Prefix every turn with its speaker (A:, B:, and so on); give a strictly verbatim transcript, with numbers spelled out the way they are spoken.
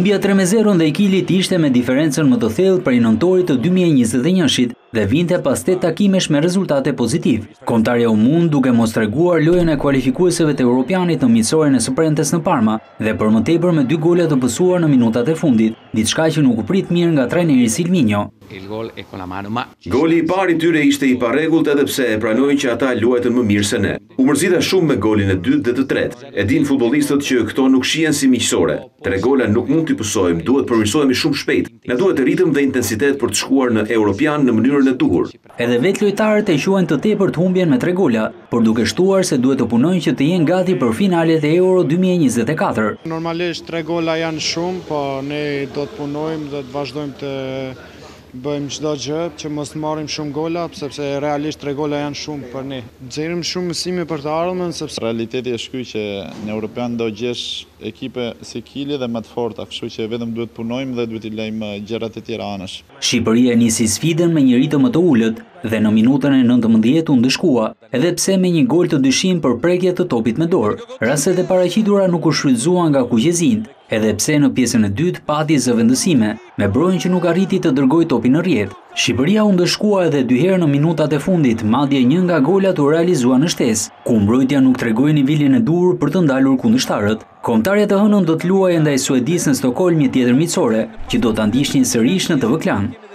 A: Humbja tre me zero ndaj Kilit ishte me diferencën më të thellë prej nëntorit të dy mijë e njëzet e një-shit dhe vinte pas tetë takimesh me rezultate pozitiv. Kombëtarja u mund duke mos treguar lojën e kualifikuesve të Europianit në miqësoren e Suprentes në Parma dhe për më tepër me dy gola të pësuar në minutat e fundit, diçka që nuk u prit mirë nga trajneri Silvinho.
B: Goli i parë i tyre ishte i parregullt edhe pse e pranojnë që ata luajtën më mirë se ne. U mërzita shumë me golin e dytë dhe të tretë. E din futbollistët që këto nuk shihen si miqësore. Tre gola nuk mund t'i pësojmë, duhet përmirësohemi shumë shpejt. Ne duhet ritëm dhe intensitet për të shkuar në Europian në mënyrën e duhur.
A: Edhe vetë lojtarët e quajnë të tepërt humbjen me tre gola, por duke shtuar se duhet të punojnë që të jenë gati për finalet e Euro dy mijë e njëzet e katër.
C: Normalisht tre gola janë shumë, po ne do të punojmë dhe të vazhdojmë të bëjmë çdo gjë që mos marrim shumë gola, sepse realisht tre gola janë shumë për ne. Nxjerrim shumë mësime për të ardhmen, sepse
D: realiteti është ky që në Europian do gjesh ekipe si Kili dhe më të forta, kështu që vetëm duhet punojmë dhe duhet i lejmë gjërat e tjera anësh.
A: Shqipëria nisi sfidën me një ritëm më të ulët dhe në minutën e nëntëmbëdhjetë u ndëshkua, edhe pse me një gol të dyshim për prekje të topit me dorë. Rastet e paraqitura nuk u shfrytzuan nga kuqezinë, edhe pse në pjesën e dytë pati zëvendësime, me brojnë që nuk arriti të dërgojë topin në rrjet. Shqipëria u ndëshkua edhe dy herë në minutat e fundit, madje një nga golat u realizua në shtesë, ku mbrojtja nuk tregoi nivelin e duhur për të ndalur kundërshtarët. Kombëtarjet e hënën do të luajë ndaj Suedisë në Stockholm një tjetër miqësore, që do ta ndiqnin sërish në T V Klan.